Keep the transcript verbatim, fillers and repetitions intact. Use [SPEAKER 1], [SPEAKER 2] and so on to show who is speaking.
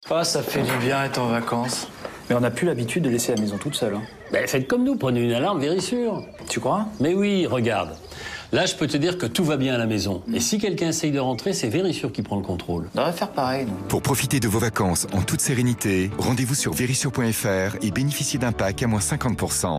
[SPEAKER 1] Ah, ça fait du bien être en vacances. Mais on n'a plus l'habitude de laisser la maison toute seule. Hein.
[SPEAKER 2] Ben, faites comme nous, prenez une alarme Vérissure.
[SPEAKER 1] Tu crois?
[SPEAKER 2] Mais oui, regarde. Là, je peux te dire que tout va bien à la maison. Et si quelqu'un essaye de rentrer, c'est Vérissure qui prend le contrôle.
[SPEAKER 1] On devrait faire pareil, nous.
[SPEAKER 3] Pour profiter de vos vacances en toute sérénité, rendez-vous sur vérissure point F R et bénéficiez d'un pack à moins cinquante pour cent.